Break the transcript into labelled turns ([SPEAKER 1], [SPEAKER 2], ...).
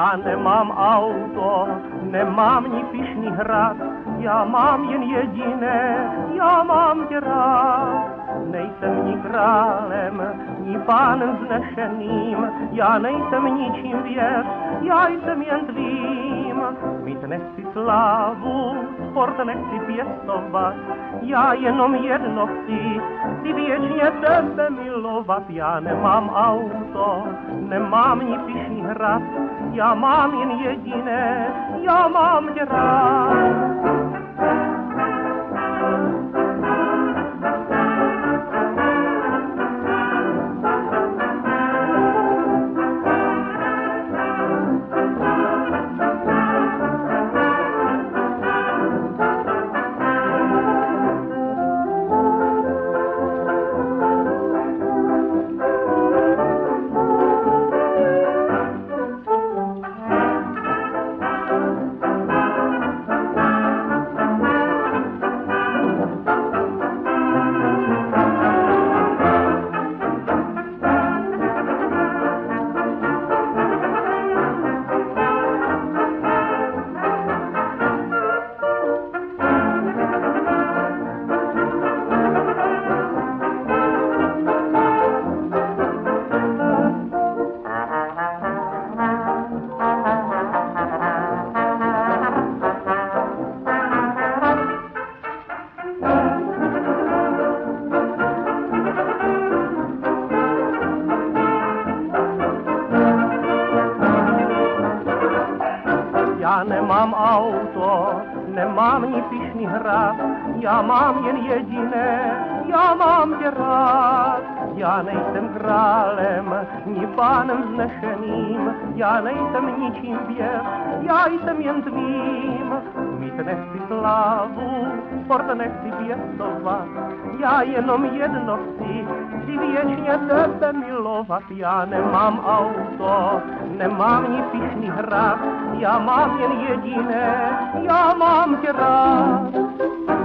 [SPEAKER 1] Já nemám auto, nemám ni pyšný hrad, já mám jen jediné, já mám tě rád. Nejsem ni králem, ni pánem vznešeným, já nejsem ničím věř, já jsem jen tvým. Mít nechci slávu, sport nechci pěstovat, já jenom jedno chci věčně tebe milovat. Já nemám auto, nemám ni pyšný hrad, já mám jen jediné, já mám tě rád. Já nemám auto, nemám ni pyšný hrad, já mám jen jediné, já mám tě rád. Já nejsem králem, ni pánem vznešeným, já nejsem ničím věř, já jsem jen tvým. Mít nechci slávu, sport nechci pěstovat, já jenom jedno chci věčně tebe milovat. Já nemám auto, nemám ni pyšný hrad, já mám jen jediné, já mám tě rád.